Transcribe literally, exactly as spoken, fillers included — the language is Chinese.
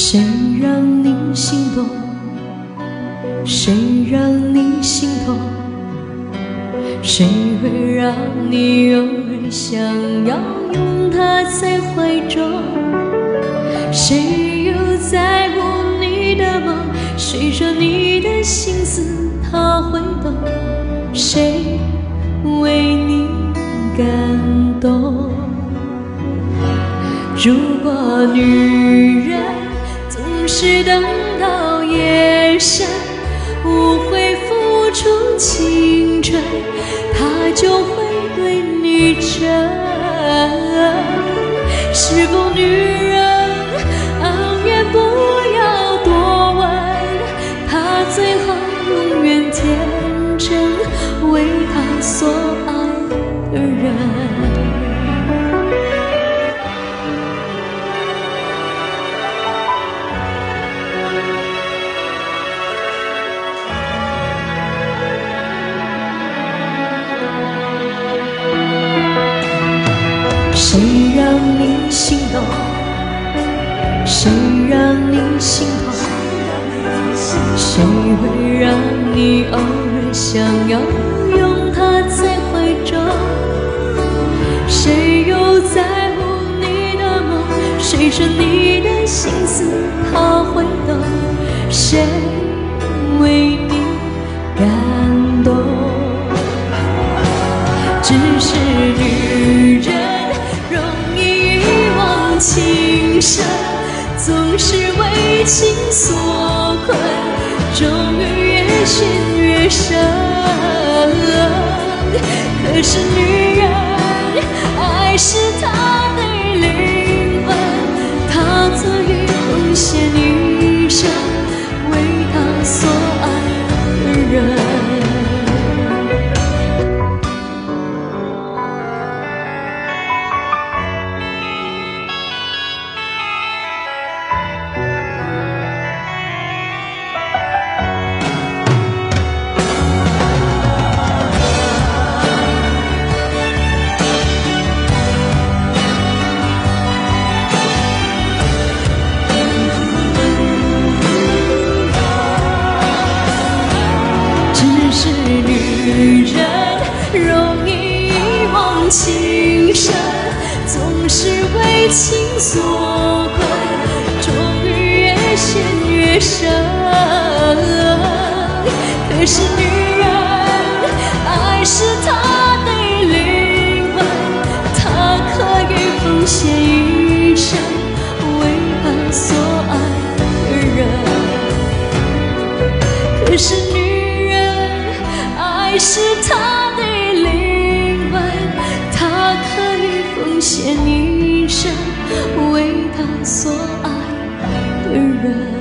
谁让你心动？谁让你心痛？谁会让你偶尔想要拥他在怀中？谁又在乎你的梦？谁说你的心思他会懂？谁为你感动？如果女人总是等到夜深，无悔付出青春，他就会对你真。是否女人昂言不要多问，他最好永远天真，为他所爱的人。谁让你心动？谁让你心痛？谁会让你偶尔想要拥他在怀中？谁又在乎你的梦？谁说你的心思他会懂？谁为你感动？只是女人情深，总是为情所困，终于越陷越深。可是女人，爱是她的灵魂，她可以奉献一生，为她所爱的人。女人容易一往情深，总是为情所困，终于越陷越深。可是女人，爱是她的灵魂，她可以奉献一生，为她所爱的人。可是女爱是她的灵魂，她可以奉献一生，为她所爱的人。